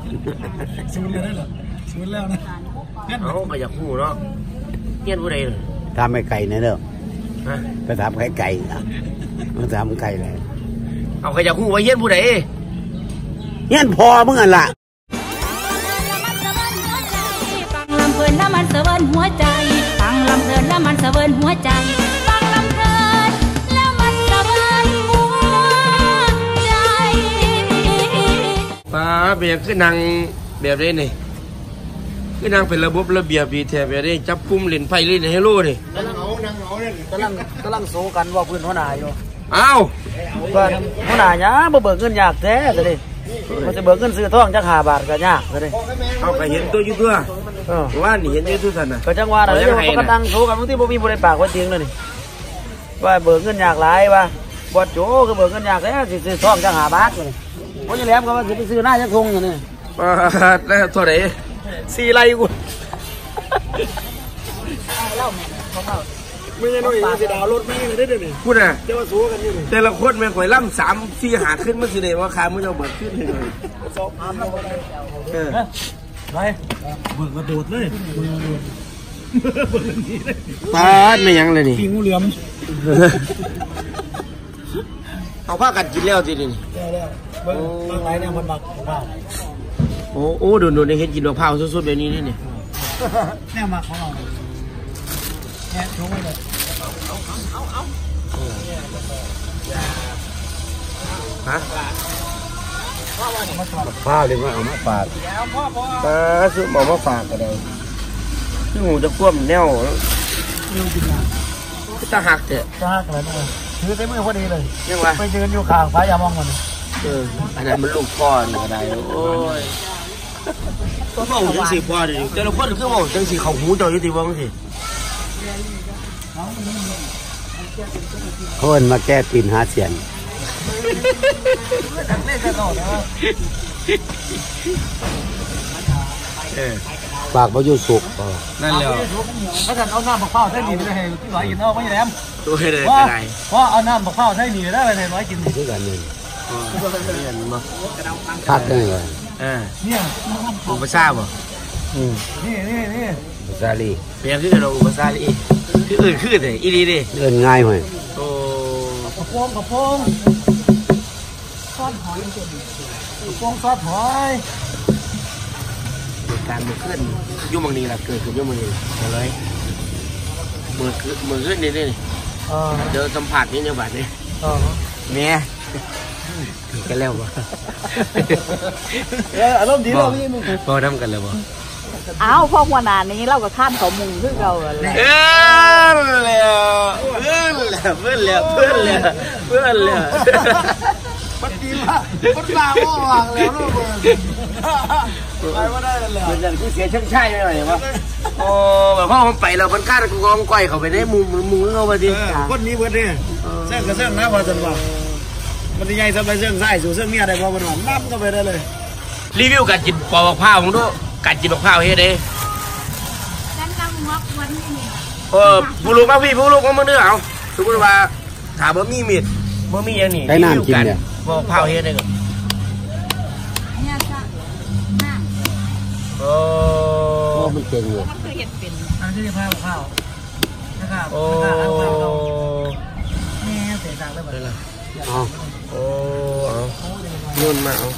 สูนเลยได้หรอสูนแล้วนะเขาก็อยากพูดเนาะเงี้ยผู้ใดทำไม่ไก่เนี่ยเด้อไปทำไก่มันทำไก่เลยเอาใครอยากพูดว่าเงี้ยผู้ใดเงี้ยพอมึงอ่ะล่ะฟังลำเพลินแล้วมันเสวินหัวใจฟังลำเพลินแล้วมันเสวินหัวใจฟังลำเพลินแล้วมันเสวินหัวใจป้าเบียขึ้นนางแบบนี้นี่ขึ้นนางเป็นระบบระเบียบดีแท้แบบนี้จับกุมเล่นไพ่เล่นเฮโร่นี่กำลังโซกันว่าพื้นหัวหน้าอยู่อ้าวเบิกหัวหน้าเนี่ยบ่เบิกเงินยากแท้เลยมันจะเบิกเงินซื้อทองจัก5 บาทก็ยากเลยเอาก็เห็นตัวอยู่ตัวว่านี่เห็นอยู่ทุกท่านนะก็จังว่าเลยว่าก็ตั้งโซกันบางทีบ่มีบ่ได้ปากไว้จริงเลยนี่ว่าเบิกเงินยากหลายว่าบอดโจก็เบิกเงินยากแล้วสิซื้อทองจัก5 บาทเลยเพราะอย่างแหลมก็ว่าสิไปซื้อหน้าจักทงอยู่นี่แล้วเท่าไหร่ 4 ไร่กูไม่ใช่น้อยจะดาวรถไม่เลยได้เลยพูดนะจะว่าสู้กันอยู่แต่ละคนแม่งข่อยล่ำ3 4 หาขึ้นมาสิเนี่ยว่าขามึงจะเบิกขึ้นเลยไปเบิกกระโดดเลยปาดไม่ยังเลยนี่ปีงูเหลือมเอาผ้ากัดกินแล้วสินี่บางไรเนี่ยมันบักข้าวโอ้โดนในเห็ดกินดอกเผาสดๆแบบนี้นี่แน่มาของเราเนี่ยชงไว้เลยฮะข้าวเลยว่าเอามาฝากซื้อหมอมาฝากก็ได้ซื้อหมูจะคว่ำแนวตาหักเถอะตาหักเลยนะถือใส่มือพอดีเลยยังวะไปยืนอยู่ข้างฟ้ายามองมันอันนั้นมันลูกก้อนอะไรโอ้ยก็บอกจังสีพอดิแต่ละคนคือบอกจังสีเขาหูจอยยุติวังสิคนมาแก้ปีนหาเสียนปากเขาอยู่สุกนั่นแหละถ้าท่านเอาน้ำบักเผาใส่หนีไปเลยที่ไหวกินเอาไม่แย้มตัวให้เลยอะไรเพราะเอาน้ำบักเผาใส่หนีได้ไปเลยไหวกินด้วยกันนี่พักได้เลยเนี่ยอุปสรรคบ่นี่อุปสรรคเปลี่ยนที่เราอุปสรรคอีกที่อื่นขึ้นเลยอีดีดิเดินง่ายไหมโอ้กระโปงซอสหอยกระโปงซอสหอยการมือขึ้นยุ่งบางนี้ละเกิดขึ้นยุ่งบางนี้อะไรมือขึ้นนี่เดี๋ยวสัมผัสนี่จังหวัดนี่เนี่ยกันแล้วบ่อารมณ์ดีเราพี่มึงพอทำกันแล้วบ่อ้าวพอวันนี้เราก็ข้ามเขามุงขึ้นเราเลยเพื่อนมันดีมากมันลาว่าวางแล้วลูกไปว่าได้เลยเป็นอย่างที่เสียช่างใช่ไหมวะโอ้แบบพ่อผมไปแล้วมันกล้ากูกองก้อยเขาไปได้มุมเข้าไปดิคนนี้เพื่อนเนี่ยเส้นกับเส้นนะพอจนว่ามันใหญ่สบายเส้นไส้สู่เส้นเมียได้พอมันหวานน้ำก็ไปได้เลยรีวิวการกินปอกข้าวของดูการกินปอกข้าวเฮ้ยเด้ผู้ลูกมาพี่ผู้ลูกมาเมื่อเดือนเอาสมมติว่าถามว่ามีมีดเมื่อมีอย่างนี้ได้น้ำกินเนี่ยปอกข้าวเฮ้ยได้ก่อนโอ้มันเก่งเลยอันที่ผ้าข้าวนะครับโอ้นี่เสียตังค์ได้หมดเลยโอ้ยุ่นมาเอา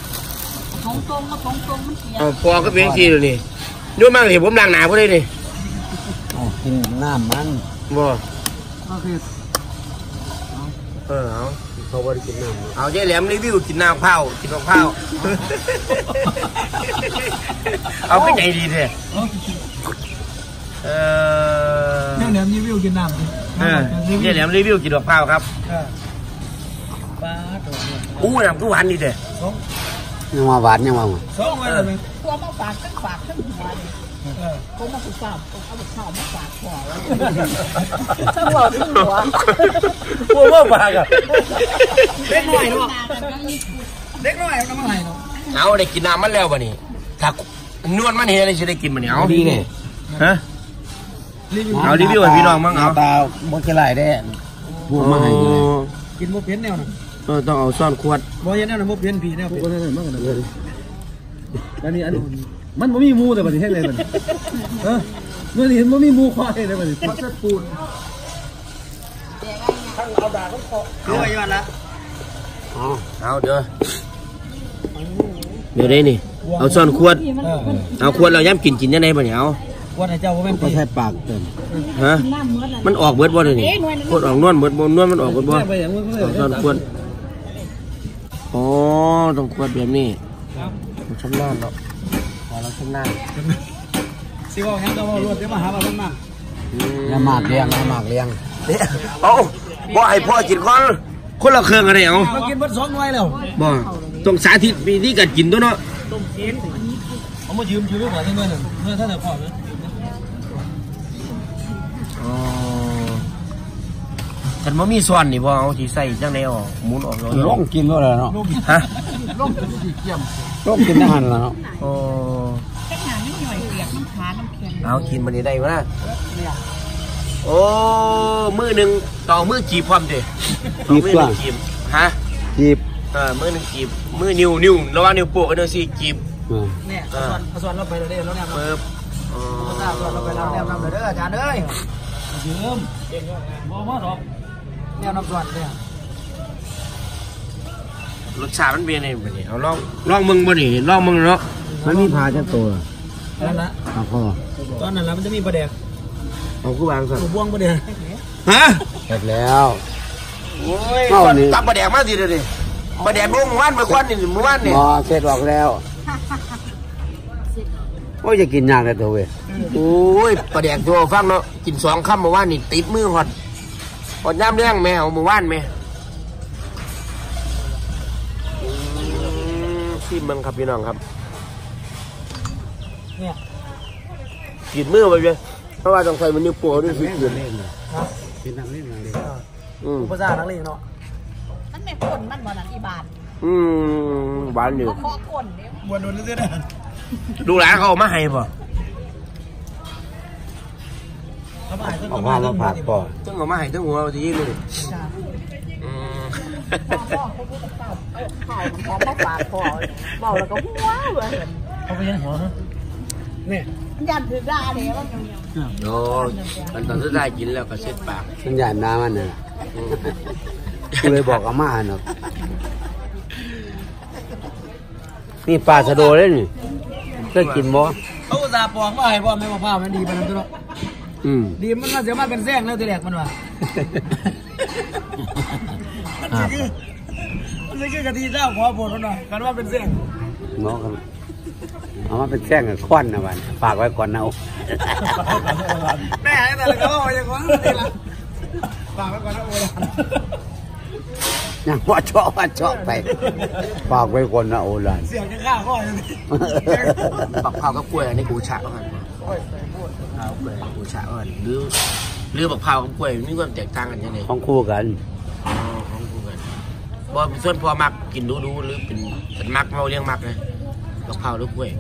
พอก็เป็นทีเลยนี่ยุ่นมากเลยผมล้างหนาพอดีนี่กินน้ำมันบ่ก็คือเอาเขาบริกินน้ำเอาเจ๊แหลมรีวิวกินน้ำเผากินของเผาเอาขึ้นใจดีเลยเนี่ยแหลมรีวิวกินน้ำเจ๊แหลมรีวิวกินของเผาครับน้ำก็หวานดีเด้ยังมาหวานยังมาสองวันเลยกลัวมาฝากทั้งหัวก็มาฝากเอาข้าวมาฝากหัวแล้วทั้งหลอดทั้งหัวกลัวว่าฝากอ่ะเล็กหน่อยเนาะเล็กหน่อยก็ไม่ไหวเนาะเอาได้กินน้ำมันแล้วป่ะนี่ถ้านวดมันเห็นอะไรจะได้กินมันเนี่ยเอาดีเนี่ยฮะเอารีวิวให้พี่น้องมั้งเอาตาบดกระไรได้พวกมาให้กินโมเพี้ยนแนวน่ะต้องเอาซ่อนขวดบ่ยันแนวน่ะโมเพี้ยนผีแนวพวกนั้นมากกว่านั้นเลยอันนี้มันไม่มีมูแต่ประเทศเลยมันเมื่อนี้มันไม่มีมูควายเลยมันเขาจะปูนทั้งเอาด่าเขาเคาะเอาไว้ยันละเอาเดี๋ยวได้นี่เอาซ่อนขวดเอาขวดเราย้ำกินยังไงบ่เนี่ยเอาขวดให้เจ้าว่าแม่นก็ใช้ปากเต็มฮะมันออกเบิดบ่เลยนี่ขวดออกนวลเบิดบ่นวลมันออกเบิดบ่ซ่อนขวดอ๋อต้องขวดแบบนี้ชำนาญเนาะพอเราชำนาญสิว่างั้นก็ว่ารวดได้มาหาว่าชำนาญน้ำหมากเลี้ยงเอาบ่ให้พ่อกินคนละเครื่องอะไรเอาเรากินเบิด2หน่วยแล้วบ่ต้องสาธิตวิธีการกินตัวเนาะต้มกินเอามายืมลูกหลานที่นั่นเมื่อท่านจะพอไหมกันบ่มีส่วนนี่บ่เอาสิใส่จังได๋อ๋อหมุนออกลงกินบ่ได้เนาะฮะลงกินสิเกี่ยมลงกินอาหารแล้วเนาะโอ้จังหานิดหน่อยเปียกน้ำขาน้ำเค็มเอากินมันนี่ได้บ่นะโอ้มื้อนึงต่อมื้อจีบพร้อมเด้มื้อนึงจีบฮะจีบมื้อนึงจีบมื้อนิ้วระหว่างนิ้วโป้งกับนิ้วซี่จีบเนี่ยส่วนเราไปเลยแล้วเนี่ยเปิบส่วนเราไปแล้วแนวน้ำเลยเด้ออาจารย์เอ้ยยืมบ่มาดอกแนวน้ำส่วนเนี่ยรสชาติมันเป็นยังไงบ่นี่เอาลองมึงบ่นี่ลองมึงเนาะมันมีพาจักตัวนั่นนะตอนนั้นแล้วมันจะมีประเด็กเอาคู่บางซะบ่วงประเด็กฮะเสร็จแล้วโอ้ยตับประเด็กมาสิเด้อดิประเด็กบ่ว่านบ่ควันนี่บ่ว่านนี่บ่เสร็จออกแล้วโอ้ยจะกินยากเลยตัวเว้ยโอ้ยประเด็กตัวฟังเนาะกิน2ค่ำเมื่อวานนี่ติดมือฮอดย่ำแรงแม่เอาเมื่อวานแม่ที่เมืองครับพี่น้องครับเนี่ยกินมือไปเลยเพราะว่าต้องใส่มันนิ้วโป้ด้วยสิกินเป็นนักเล่นเลยภาษานักเล่นเนาะมันไม่คนมันบ่นั่นอีบานบานอยู่เคาะคนเนี่ยบวนโดนเรื่อยๆดูหลานเขาเอามาให้ป่ะเอาผ้ามาผัดป่อตึ้งเอามาให้ตึ้งหัวทีนี้เลยข้าวมาฝากพ่อเมาแล้วก็หัวเลยเขาไปยังหัวเนี่ยยันถือได้เลยว่าโอ้มันตอนที่ได้กินแล้วก็เช็ดปากสัญญาณน้ำมันน่ะเลยบอกอาม่าเนาะนี่ปลาสะโดเลยนี่เคยกินบ่เขาอุตส่าห์ปอกมาให้พ่อไม่มาผ้ามันดีไปนั่นตัวเนาะดีมันน่าจะมาเป็นแซงแล้วทีแรกมันว่ามันคือกะทิเจ้าขอโปรดหน่อยกันว่าเป็นแซงเนาะครับเอามาเป็นแซงกับควันนะวันฝากไว้ก่อนนะแม่แต่ละก็ว่าอย่างนั้นนี่ละฝากไว้ก่อนนะโอ้ยยังว่าชอบไปฝากไว้ก่อนนะโอ้ยเสียงจะฆ่าข้อยังปักเผากับกล้วยอันนี้กูฉะกันข้าวกล้วยกูฉะกันหรือปักเผากับกล้วยมีความแตกต่างกันยังไงของคู่กันของคู่กันบ่ส่วนพอมักกินดูหรือเป็นสันมักเราเลี้ยงมักเลยปักเผาหรือกล้วย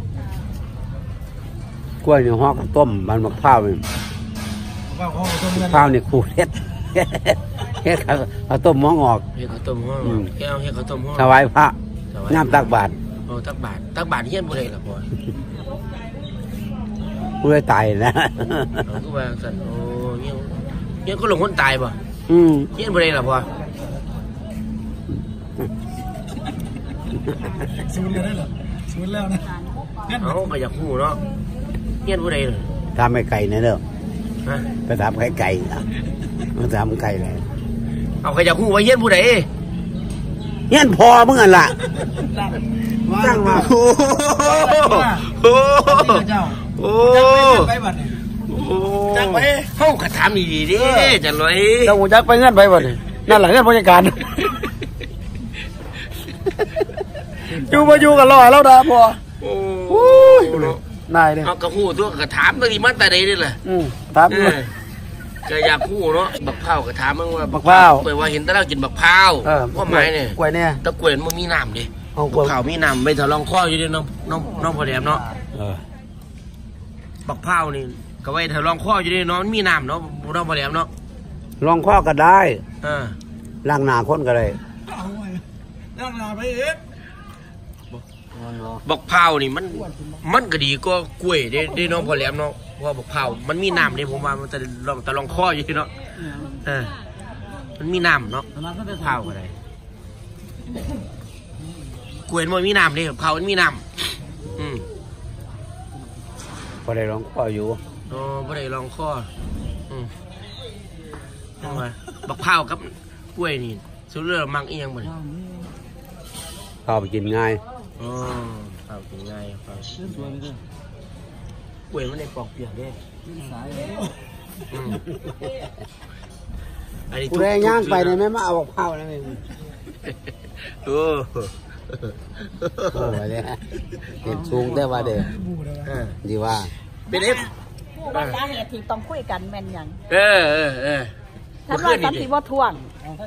เนี่ยห่อกับต้มมันมะพร้าวนี่ข้าวนี่คู่เล็ดเฮ็ดข้าวต้มหม้องอกเฮ็ดข้าวต้มหม้อเฮ็ดข้าวต้มหม้อถวายพระน้ำตักบาตรตักบาตรเฮี้ยนผู้ใดล่ะพ่อผู้ใดตายนะก็ว่าสั่นโอ้เฮี้ยนก็หลงคนตายป่ะเฮี้ยนผู้ใดล่ะพ่อสูญเลยเหรอสูญแล้วนะเอาไปจากหูเนาะเฮี้ยนผู้ใดทำไก่เนี่ยเด้อไปทำไก่มาทำไก่เลยเอาไปจากหูไว้เฮี้ยนผู้ใดเฮี้ยนพอมึงอ่ะล่ะตั้งมาโอ้จังไปห้องกระทำดีๆดิจังเลยจังหูจักไปเงื่อนไปบ่เนี่ยนั่นแหละเงื่อนบริการอยู่กันรอแล้วนะพอนายเนี่ยเอากระหูตัวกระถามตัวนี้มันแต่ใดนี่แหละถามก็อยากหูเนาะบักเผากระถามมึงว่าบักเผาเปิดว่าเห็นแต่เรากินบักเผาว่าไม้เนี่ยกล้วยเนี่ยตะกล้วยมันมีน้ำดิบักเผามีน้ำไม่ถลองข้ออยู่ดิน้องพอแหลมเนาะบักเผานี่ก็ไว้ถลองข้ออยู่ดิน้องมีน้ำเนาะน้องพอแหลมเนาะลองข้อก็ได้ล้างหน้าคนก็ได้ล้างหน้าไปเองบักพร้าวนี่มันก็ดีก็กล้วยได้น้องพอแหลมเนาะเพราะว่าบักพร้าวมันมีน้ำเนี่ยผมว่ามันจะลองข้ออยู่เนาะมันมีน้ำเนาะพร้าวอะไรกล้วยมันมีน้ำเลยบักพร้าวมันมีน้ำพอได้ร้องข้ออยู่พอได้ลองข้อบักพร้าวกับกล้วยนี่สุดเรื่องมังอีหยังบ่เนี่ยข้าวไปกินง่ายข้าวกินง่ายครับกล้วยมันได้ปอกเปลือกด้วยกูได้ย่างไปเนี่ยไม่มาเอาข้าวนะมึงโอ้โหเนี่ยเห็นสูงได้ว่าเด็กดีว่าเป็นเอฟว่าสาเหตุที่ต้องคุยกันแม่นยังท่านว่าสันติว่าท่วง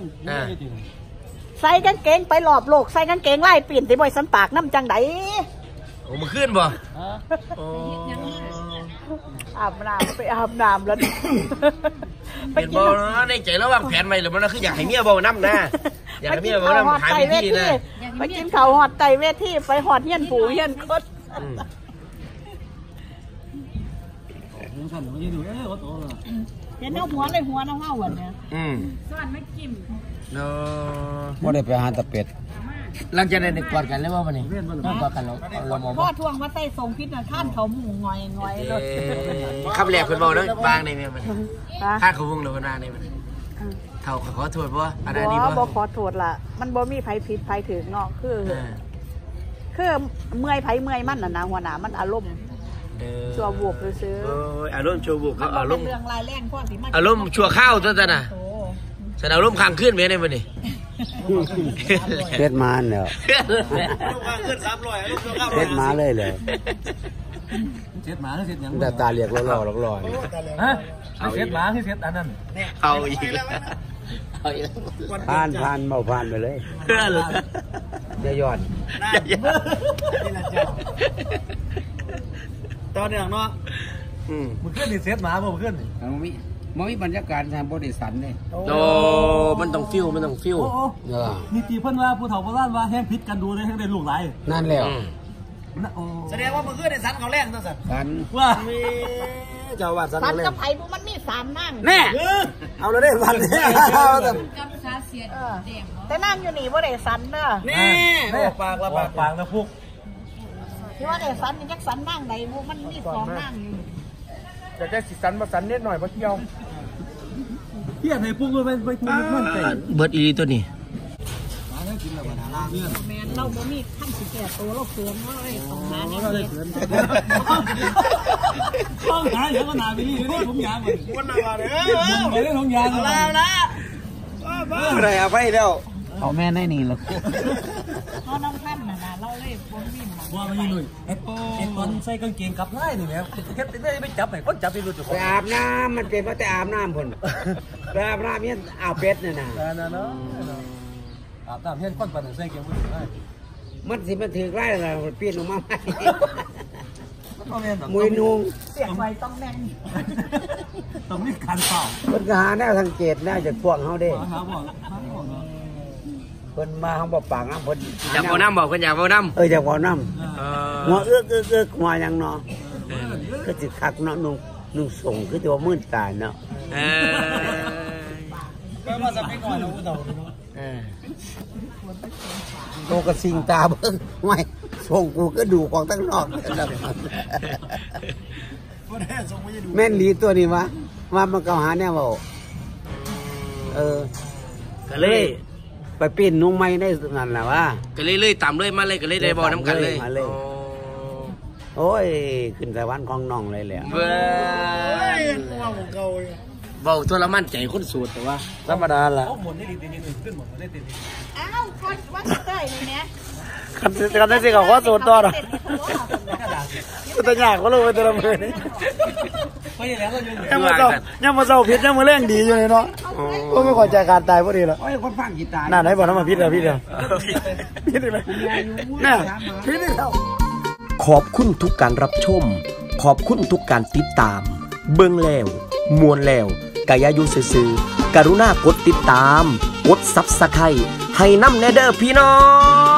ใส่กางเกงไปหลอบโลกใส่กางเกงไล่เปลี่ยนติบ่อยสันปากน้ำจังไดโอ้มาขึ้นบ่อาบน้ำไปอาบน้ำแล้วเป็นบ่ในใจแล้ววางแผนไว้หรือมันคืออยากให้เมียบ่น้ำนะอยากให้เมียบ่น้ำหายไปที่นะไปกินข้าวหอดไตเวทีไปหอดเฮียนปู่เฮียนคดเห็นเอาหัวเลยหัวน้องเฮาวันเนี้ยซ่อนไม่กิมบ่ได้ไปหาตะเป็ดหลังจากนั้นกอดกันแล้วว่าวันนี้กอดกันเราพ่อทวงว่าใส่ทรงพิษนะท่านเขาหมู่งอยเลยคำแรกเพิ่นบอกแล้วบางในแม่มันข้าเขาวงเราก็นานในมันเขาขอโทษเพราะว่าอะไรนี่บ่ขอโทษล่ะมันบ่มีไผผิดไผถูกเนาะคือเมื่อยไผเมื่อยมันน่ะนะหัวหน้ามันอารมณ์ชั่วบวกซื้ออารมณ์ชั่วบวกเขาอารมณ์เรื่องลายแรงพ่อสิมันอารมณ์ชั่วข้าวตัวน่ะแสดงอารมณ์ค้างขึ้นไหมในวันนี้เพชรมาเนี่ยเพชรมาเลยเลยเช็ดหมาเช็ดยังแต่ตาเรียกล่อฮะเช็ดหมาที่เช็ดอันนั้นเอาอีกผ่านเมาผ่านไปเลยจะย้อนตอนนี้เนาะมันขึ้นนี่เช็ดหมามันขึ้นมันมีบรรยากาศทางบริษัทเลยโอ้มันต้องฟิวมีตีเพิ่นว่าผู้เฒ่าโบราณว่าแห้งพิษกันดูเลยแห้งได้ลูกหลายนั่นแล้วแสดงว่ามันขึ้นในสันเขาแรงตั้งสันว่าเจ้าว่าสันเขาแรงกับไผ่มันมี3นั่งแน่เอาเลยได้สันเนี่ยแต่นั่งอยู่นี่ว่าได้สันเด้อนี่ปากละพุกที่ว่าได้สันยังสันนั่งไหนมันมี2นั่งอยู่จะได้สิสันมาสันนิดหน่อยมาเที่ยวเที่ยวให้พุ่งไปทุ่งนั่นไปเบิร์ดอีตัวนี้แมนเราบ่มีขั้นสิแก่ตัวเราเขินว่าไอ้ต้องหาเนี่ยต้องหาเดี๋ยวก็หนาไปนี่ได้ถุงยางมันหนาเลยไม่ได้ถุงยางแล้วนะอะไรเอาไปแล้วเอาแม่ได้นี่แล้วเพราะน้องท่านนะเราเล่นบนวิ่งว่ามันยังหนุ่ยไอ้ตอนใส่กางเกงกับไล่นี่แหละเฮ็ดได้ไม่จับไหนคนจับไปรู้จุดไปอาบน้ำมันเป็นเพราะแต่อาบน้ำคนไปอาบน้ำเนี่ยอาบเป็ดเนี่ยนะเนาะอาบน้ำเห็นคนปั่นใส่เกงมันได้มันสิมันถือไล่อะไรมันเปลี่ยนออกมาใหม่มวยนุ่งเสียงไฟต้องแน่นต้องมีการเป่าคนหาแนวสังเกตน่าจะพวกเขาได้คนมาเขาบอกปากน้ำคนอยากเอาน้ำบอกคนอยากเอาน้ำอยากเอาน้ำงอเอื้อมาอย่างเนาะก็จะคักเนาะนุ่งส่งคือตัวมื่นตาเนาะก็มาสักนิดหน่อยนะผู้เฒ่าโตกระสิงตาเบิ้งไม่ส่งกูก็ดูของตั้งนอกแม่นลีตัวนี้วะว่ามันเกาหาแน่บอกก็เลยไปปีนนุ่งไม้ได้นั่นแหละวะก็เลยต่ำเลยมาเลยก็เลยได้บอน้ำกันเลยโอ้ยขึ้นสวรรค์ของน้องเลยแหละเบาตัวละมั่นใจคนสูตรแต่ว่าธรรมดาล่ะหมุนได้ดีขึ้นหมดได้ดีอ้าวคนว่าเต้ยนี่เนี่ยกันได้สิเขาว่าสูตรต่อหรอตัวใหญ่เขาเลยตัวละมือนี่ยังมาเศร้าพิษยังมาเล่นดีอยู่เลยเนาะก็ไม่ขอใจการตายพอดีหรอกคนฟังกีตาร์น่าไหนบอกน้ำมาพิษเลยพิษเลยน่ะพิษเลยขอบคุณทุกการรับชมขอบคุณทุกการติดตามเบิ่งแล้วมวนแล้วกายายุซื่อกรุณากดติดตามกดซับสไครต์ให้น้ำแนเดอร์พี่น้อง